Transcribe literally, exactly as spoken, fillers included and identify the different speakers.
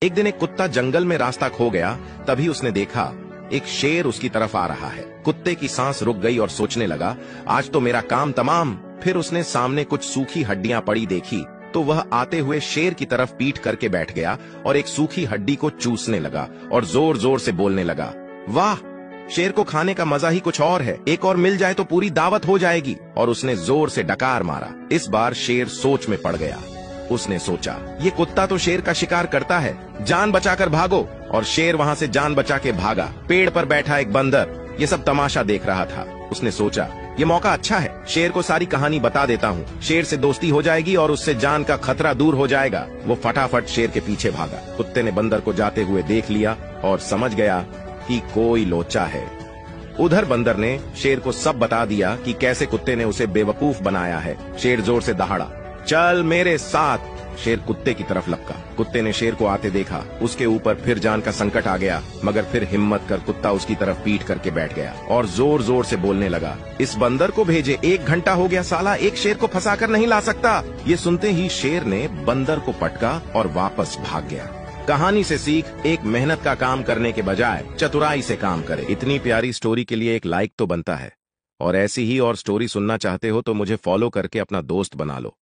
Speaker 1: एक दिन एक कुत्ता जंगल में रास्ता खो गया। तभी उसने देखा एक शेर उसकी तरफ आ रहा है। कुत्ते की सांस रुक गई और सोचने लगा, आज तो मेरा काम तमाम। फिर उसने सामने कुछ सूखी हड्डियां पड़ी देखी तो वह आते हुए शेर की तरफ पीठ करके बैठ गया और एक सूखी हड्डी को चूसने लगा और जोर जोर से बोलने लगा, वाह, शेर को खाने का मजा ही कुछ और है। एक और मिल जाए तो पूरी दावत हो जाएगी। और उसने जोर से डकार मारा। इस बार शेर सोच में पड़ गया। उसने सोचा, ये कुत्ता तो शेर का शिकार करता है, जान बचाकर भागो। और शेर वहां से जान बचा के भागा। पेड़ पर बैठा एक बंदर ये सब तमाशा देख रहा था। उसने सोचा, ये मौका अच्छा है, शेर को सारी कहानी बता देता हूँ। शेर से दोस्ती हो जाएगी और उससे जान का खतरा दूर हो जाएगा। वो फटाफट शेर के पीछे भागा। कुत्ते ने बंदर को जाते हुए देख लिया और समझ गया कि कोई लोचा है। उधर बंदर ने शेर को सब बता दिया कि कैसे कुत्ते ने उसे बेवकूफ बनाया है। शेर जोर से दहाड़ा, चल मेरे साथ। शेर कुत्ते की तरफ लपका। कुत्ते ने शेर को आते देखा। उसके ऊपर फिर जान का संकट आ गया, मगर फिर हिम्मत कर कुत्ता उसकी तरफ पीठ करके बैठ गया और जोर जोर से बोलने लगा, इस बंदर को भेजे, एक घंटा हो गया, साला एक शेर को फंसा कर नहीं ला सकता। ये सुनते ही शेर ने बंदर को पटका और वापस भाग गया। कहानी से सीख, एक मेहनत का काम करने के बजाय चतुराई से काम करे। इतनी प्यारी स्टोरी के लिए एक लाइक तो बनता है। और ऐसी ही और स्टोरी सुनना चाहते हो तो मुझे फॉलो करके अपना दोस्त बना लो।